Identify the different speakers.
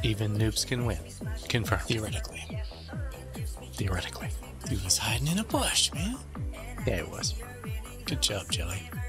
Speaker 1: Even noobs can win. Confirmed.
Speaker 2: Theoretically.
Speaker 1: Theoretically.
Speaker 2: He was hiding in a bush, man.
Speaker 1: Yeah, it was.
Speaker 2: Good job, Jelly.